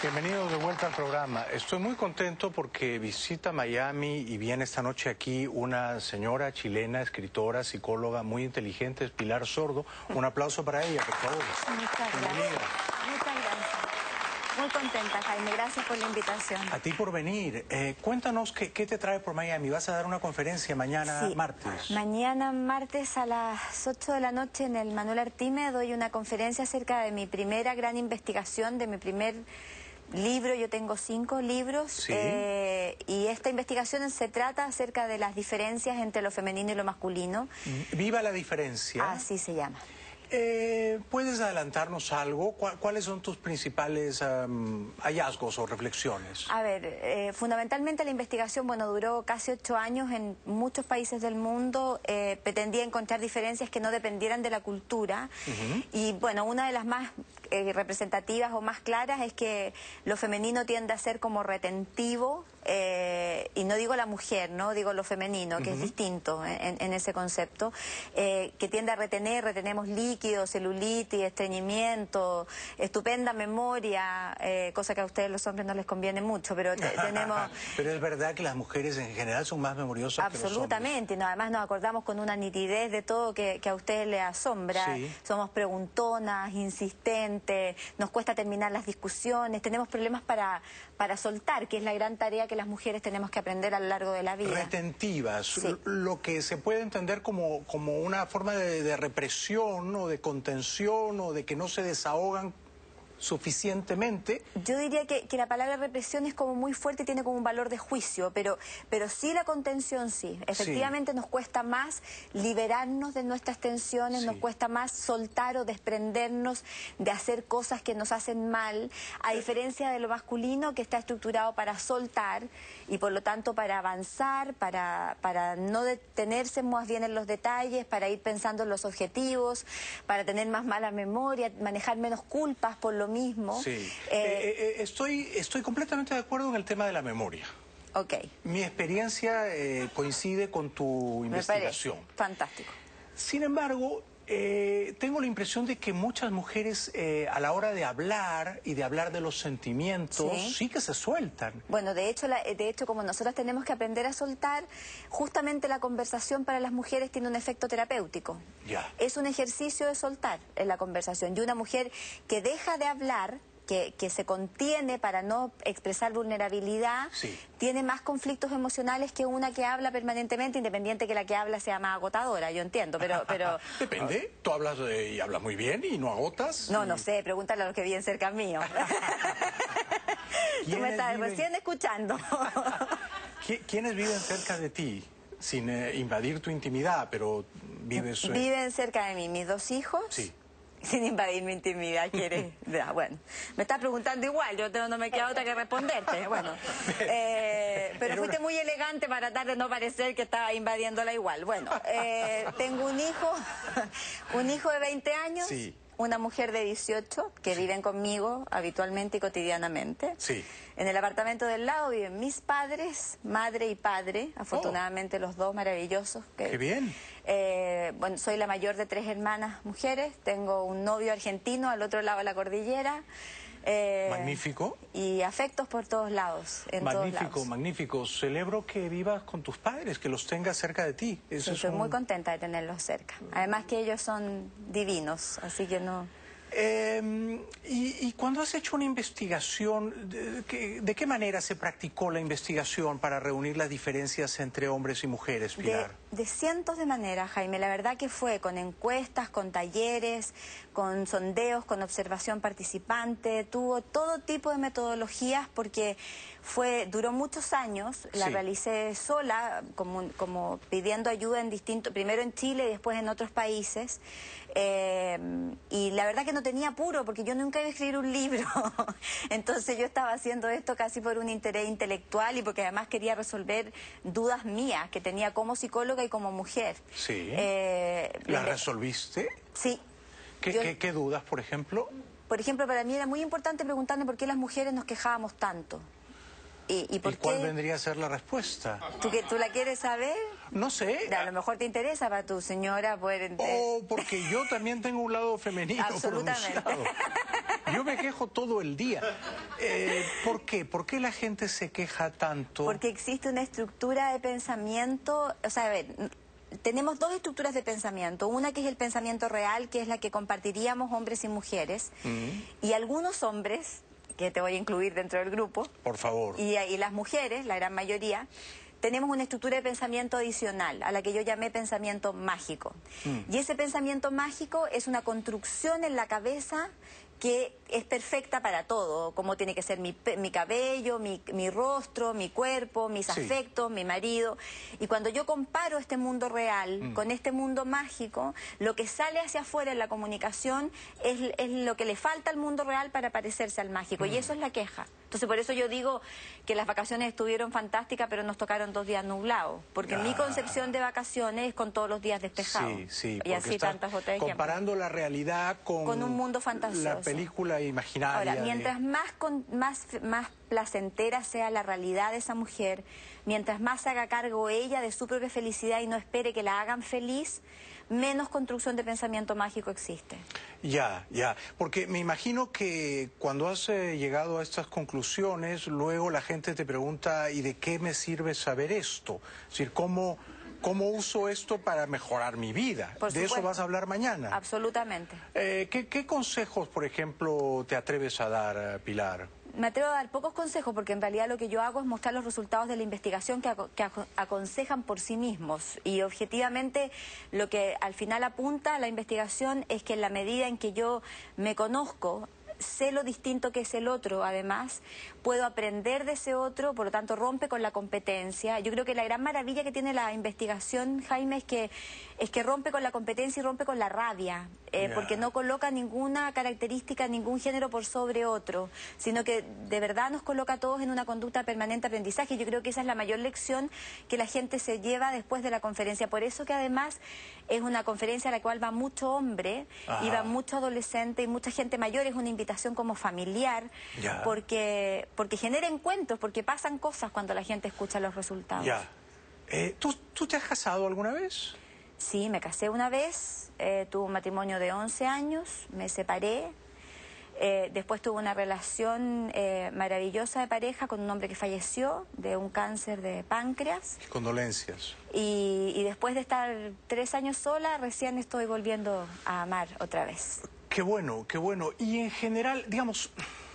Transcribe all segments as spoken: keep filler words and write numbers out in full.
Bienvenido de vuelta al programa. Estoy muy contento porque visita Miami y viene esta noche aquí una señora chilena, escritora, psicóloga, muy inteligente, es Pilar Sordo. Un aplauso para ella, por favor. Muchas gracias. Bienvenida. Muchas gracias. Muy contenta, Jaime. Gracias por la invitación. A ti por venir. Eh, cuéntanos qué, qué te trae por Miami. ¿Vas a dar una conferencia mañana Sí. martes? Mañana martes a las ocho de la noche en el Manuel Artime doy una conferencia acerca de mi primera gran investigación, de mi primer libro. Yo tengo cinco libros. Sí. eh, y esta investigación se trata acerca de las diferencias entre lo femenino y lo masculino. Viva la diferencia. Así se llama. Eh, ¿Puedes adelantarnos algo? ¿Cuál- ¿Cuáles son tus principales um, hallazgos o reflexiones? A ver, eh, fundamentalmente la investigación, bueno, duró casi ocho años en muchos países del mundo. Eh, pretendía encontrar diferencias que no dependieran de la cultura. Uh-huh. Y bueno, una de las más eh, representativas o más claras es que lo femenino tiende a ser como retentivo. Eh, y no digo la mujer, no digo lo femenino, que uh-huh. es distinto en, en ese concepto, eh, que tiende a retener, retenemos líquidos, celulitis, estreñimiento, estupenda memoria, eh, cosa que a ustedes los hombres no les conviene mucho, pero te, tenemos... Pero es verdad que las mujeres en general son más memoriosas que los hombres. Absolutamente, no, además nos acordamos con una nitidez de todo que, que a ustedes les asombra. Sí. Somos preguntonas, insistentes, nos cuesta terminar las discusiones, tenemos problemas para, para soltar, que es la gran tarea que las mujeres tenemos que aprender a lo largo de la vida. Retentivas, Sí. lo que se puede entender como, como una forma de, de represión o de contención o de que no se desahogan suficientemente. Yo diría que, que la palabra represión es como muy fuerte y tiene como un valor de juicio, pero, pero sí la contención sí. Efectivamente sí. Nos cuesta más liberarnos de nuestras tensiones, sí. Nos cuesta más soltar o desprendernos de hacer cosas que nos hacen mal, a diferencia de lo masculino que está estructurado para soltar y por lo tanto para avanzar, para, para no detenerse más bien en los detalles, para ir pensando en los objetivos, para tener más mala memoria, manejar menos culpas por lo mismo. Sí. Eh, eh, eh, estoy, estoy completamente de acuerdo en el tema de la memoria. Ok. Mi experiencia eh, coincide con tu investigación. Me parece fantástico. Sin embargo, eh, tengo la impresión de que muchas mujeres eh, a la hora de hablar y de hablar de los sentimientos sí, sí que se sueltan. Bueno, de hecho, la, de hecho, como nosotras tenemos que aprender a soltar, justamente la conversación para las mujeres tiene un efecto terapéutico. Ya. Es un ejercicio de soltar en la conversación. Y una mujer que deja de hablar, que, que se contiene para no expresar vulnerabilidad, sí. tiene más conflictos emocionales que una que habla permanentemente, independiente que la que habla sea más agotadora, yo entiendo, pero... pero Depende, tú hablas eh, y hablas muy bien y no agotas. No, y... no sé, pregúntale a los que viven cerca mío. Tú me estás viven... recién escuchando. ¿Quiénes viven cerca de ti? Sin eh, invadir tu intimidad, pero vives... Eh... Viven cerca de mí mis dos hijos. Sí. Sin invadir mi intimidad, ¿quieres? Ya, bueno, me estás preguntando igual, yo no me queda otra que responderte. Bueno, eh, pero fuiste muy elegante para tratar de no parecer que estaba invadiéndola igual. Bueno, eh, tengo un hijo, un hijo de veinte años. Sí. Una mujer de dieciocho que sí. viven conmigo habitualmente y cotidianamente. Sí. En el apartamento del lado viven mis padres, madre y padre, afortunadamente oh. los dos maravillosos. Que, ¡Qué bien! Eh, bueno, soy la mayor de tres hermanas mujeres, tengo un novio argentino al otro lado de la cordillera. Eh, magnífico. Y afectos por todos lados, en magnífico, todos lados. Magnífico. Celebro que vivas con tus padres, que los tengas cerca de ti. Eso sí, es estoy un... muy contenta de tenerlos cerca. Además que ellos son divinos, así que no... Eh, y, y cuando has hecho una investigación, ¿de, de, ¿de qué manera se practicó la investigación para reunir las diferencias entre hombres y mujeres, Pilar? De, de cientos de maneras, Jaime. La verdad que fue con encuestas, con talleres, con sondeos, con observación participante. Tuvo todo tipo de metodologías porque fue duró muchos años. La sí. realicé sola, como, como pidiendo ayuda en distintos, primero en Chile y después en otros países. Eh, y la verdad que no tenía apuro porque yo nunca iba a escribir un libro. Entonces yo estaba haciendo esto casi por un interés intelectual y porque además quería resolver dudas mías que tenía como psicóloga y como mujer. Sí. Eh, ¿Las resolviste? Sí. ¿Qué, yo, qué, ¿Qué dudas, por ejemplo? Por ejemplo, para mí era muy importante preguntarme por qué las mujeres nos quejábamos tanto. ¿Y, y, por ¿Y cuál qué? vendría a ser la respuesta? ¿Tú, que, ¿Tú la quieres saber? No sé. A lo mejor te interesa para tu señora poder... O porque yo también tengo un lado femenino Absolutamente. pronunciado. Yo me quejo todo el día. Eh, ¿Por qué? ¿Por qué la gente se queja tanto? Porque existe una estructura de pensamiento, o sea, a ver, tenemos dos estructuras de pensamiento. Una que es el pensamiento real, que es la que compartiríamos hombres y mujeres. Mm. Y algunos hombres, que te voy a incluir dentro del grupo. Por favor. Y, y las mujeres, la gran mayoría, tenemos una estructura de pensamiento adicional, a la que yo llamé pensamiento mágico. Mm. Y ese pensamiento mágico es una construcción en la cabeza que es perfecta para todo, como tiene que ser mi, mi cabello, mi, mi rostro, mi cuerpo, mis sí. afectos, mi marido. Y cuando yo comparo este mundo real mm. con este mundo mágico, lo que sale hacia afuera en la comunicación es, es lo que le falta al mundo real para parecerse al mágico. Mm. Y eso es la queja. Entonces, por eso yo digo que las vacaciones estuvieron fantásticas, pero nos tocaron dos días nublados. Porque ah. mi concepción de vacaciones es con todos los días despejados. Sí, sí, y así tantas otras comparando la realidad con, con un mundo fantasioso. La película imaginaria. Ahora, mientras de... más, con, más, más placentera sea la realidad de esa mujer, mientras más se haga cargo ella de su propia felicidad y no espere que la hagan feliz, menos construcción de pensamiento mágico existe. Ya, ya, porque me imagino que cuando has eh, llegado a estas conclusiones, luego la gente te pregunta, ¿y de qué me sirve saber esto? Es decir, ¿cómo, cómo uso esto para mejorar mi vida? Por de supuesto. Eso vas a hablar mañana. Absolutamente. Eh, ¿qué, ¿Qué consejos, por ejemplo, te atreves a dar, Pilar? Me atrevo a dar pocos consejos porque en realidad lo que yo hago es mostrar los resultados de la investigación que, aco que aconsejan por sí mismos. Y objetivamente lo que al final apunta a la investigación es que en la medida en que yo me conozco, sé lo distinto que es el otro, además, puedo aprender de ese otro, por lo tanto rompe con la competencia. Yo creo que la gran maravilla que tiene la investigación, Jaime, es que, es que rompe con la competencia y rompe con la rabia, eh, yeah. porque no coloca ninguna característica, ningún género por sobre otro, sino que de verdad nos coloca a todos en una conducta permanente de aprendizaje. Yo creo que esa es la mayor lección que la gente se lleva después de la conferencia. Por eso que además es una conferencia a la cual va mucho hombre, Ajá. y va mucho adolescente y mucha gente mayor, es una invitación como familiar, yeah. porque, porque genera encuentros, porque pasan cosas cuando la gente escucha los resultados. Ya. Eh, ¿tú, ¿Tú te has casado alguna vez? Sí, me casé una vez, eh, tuve un matrimonio de once años, me separé, eh, después tuve una relación eh, maravillosa de pareja con un hombre que falleció de un cáncer de páncreas. Condolencias. Y, y después de estar tres años sola, recién estoy volviendo a amar otra vez. Qué bueno, qué bueno. Y en general, digamos,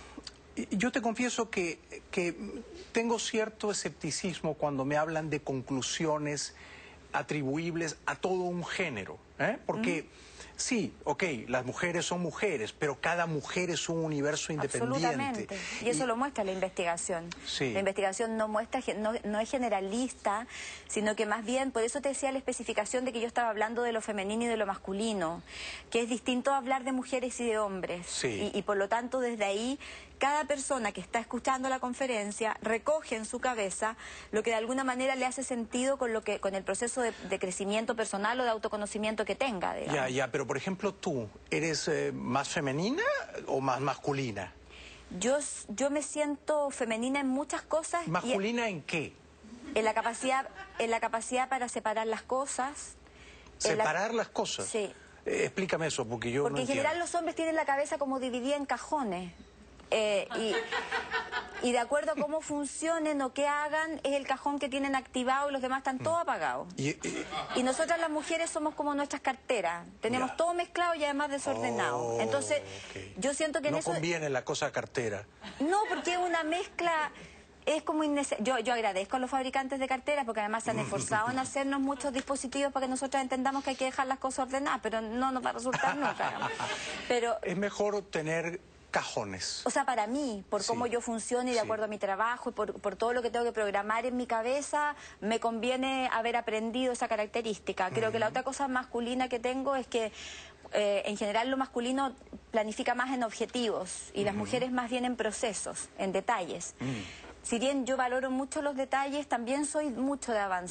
yo te confieso que, que tengo cierto escepticismo cuando me hablan de conclusiones atribuibles a todo un género, ¿eh? Porque... Mm. Sí, ok, las mujeres son mujeres, pero cada mujer es un universo independiente. Absolutamente, y eso y... lo muestra la investigación. Sí. La investigación no muestra, no, no es generalista, sino que más bien, por eso te decía la especificación de que yo estaba hablando de lo femenino y de lo masculino, que es distinto hablar de mujeres y de hombres. Sí. Y, y por lo tanto, desde ahí, cada persona que está escuchando la conferencia recoge en su cabeza lo que de alguna manera le hace sentido con, lo que, con el proceso de, de crecimiento personal o de autoconocimiento que tenga, digamos. Ya, ya, pero por ejemplo tú, ¿eres eh, más femenina o más masculina? Yo, yo me siento femenina en muchas cosas. ¿Masculina y, en qué? En la capacidad, en la capacidad para separar las cosas. ¿Separar la... las cosas? Sí. Eh, explícame eso, porque yo Porque no en general entiendo. los hombres tienen la cabeza como dividida en cajones. Eh, y, y de acuerdo a cómo funcionen o qué hagan, es el cajón que tienen activado y los demás están todos apagados. Y, y, y nosotras las mujeres somos como nuestras carteras, tenemos ya. todo mezclado y además desordenado. Oh, Entonces, okay. yo siento que en no eso... No conviene la cosa cartera. No, porque es una mezcla... Es como innecesario. Yo, yo agradezco a los fabricantes de carteras porque además se han esforzado en hacernos muchos dispositivos para que nosotros entendamos que hay que dejar las cosas ordenadas, pero no nos va a resultar nunca. Pero... Es mejor tener... cajones. O sea, para mí, por sí. cómo yo funciono y de sí. acuerdo a mi trabajo y por, por todo lo que tengo que programar en mi cabeza, me conviene haber aprendido esa característica. Creo uh-huh. que la otra cosa masculina que tengo es que eh, en general lo masculino planifica más en objetivos y uh-huh. las mujeres más bien en procesos, en detalles. Uh-huh. Si bien yo valoro mucho los detalles, también soy mucho de avanzar.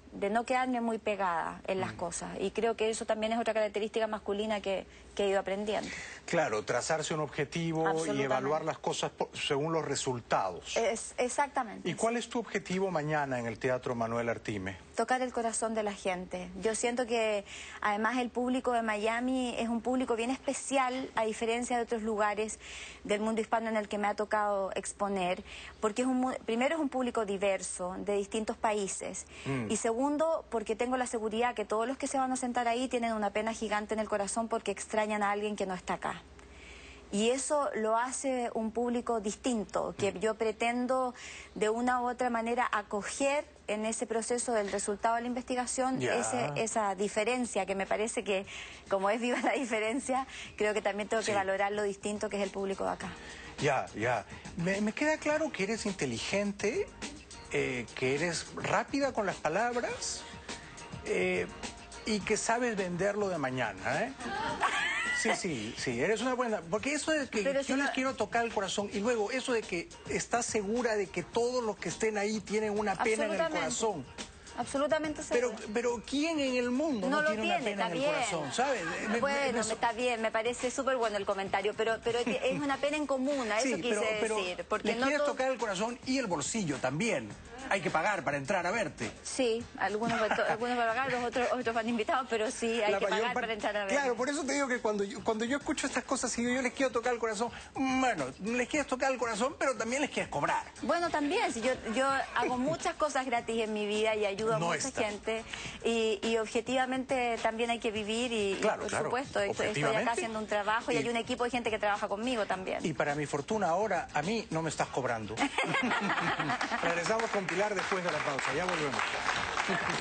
de no quedarme muy pegada en las mm. cosas. Y creo que eso también es otra característica masculina que, que he ido aprendiendo. Claro, trazarse un objetivo y evaluar las cosas por, según los resultados. Es, exactamente. ¿Y cuál es tu objetivo mañana en el Teatro Manuel Artime? Tocar el corazón de la gente. Yo siento que además el público de Miami es un público bien especial, a diferencia de otros lugares del mundo hispano en el que me ha tocado exponer, porque es un, primero es un público diverso, de distintos países, mm. y segundo, porque tengo la seguridad que todos los que se van a sentar ahí tienen una pena gigante en el corazón porque extrañan a alguien que no está acá. Y eso lo hace un público distinto, que yo pretendo de una u otra manera acoger en ese proceso del resultado de la investigación, ese, esa diferencia que me parece que, como es viva la diferencia, creo que también tengo que sí. valorar lo distinto que es el público de acá. Ya, ya. Me, me queda claro que eres inteligente, eh, que eres rápida con las palabras eh, y que sabes venderlo de mañana, ¿eh? Sí, sí, sí, eres una buena... Porque eso de que Pero yo les no... quiero tocar el corazón y luego eso de que estás segura de que todos los que estén ahí tienen una pena en el corazón. Absolutamente seguro. Pero, pero ¿quién en el mundo no, no tiene, tiene una pena en el bien. corazón? ¿Sabes? Me, bueno, me, me... está bien, me parece súper bueno el comentario, pero, pero es una pena en común, a eso sí, quise pero, pero decir. Porque le no quieres todo... tocar el corazón y el bolsillo también. Hay que pagar para entrar a verte. Sí, algunos, algunos van a pagar, los otros, otros van invitados, pero sí, hay La que pagar par... para entrar a verte. Claro, por eso te digo que cuando yo, cuando yo escucho estas cosas y yo les quiero tocar el corazón, bueno, les quieres tocar el corazón, pero también les quieres cobrar. Bueno, también, si yo, yo hago muchas cosas gratis en mi vida y ayudo a no mucha está. gente. Y, y objetivamente también hay que vivir y, claro, y por claro, supuesto, estoy acá haciendo un trabajo y, y hay un equipo de gente que trabaja conmigo también. Y para mi fortuna ahora, a mí no me estás cobrando. Regresamos con Pilar después de la pausa, ya volvemos.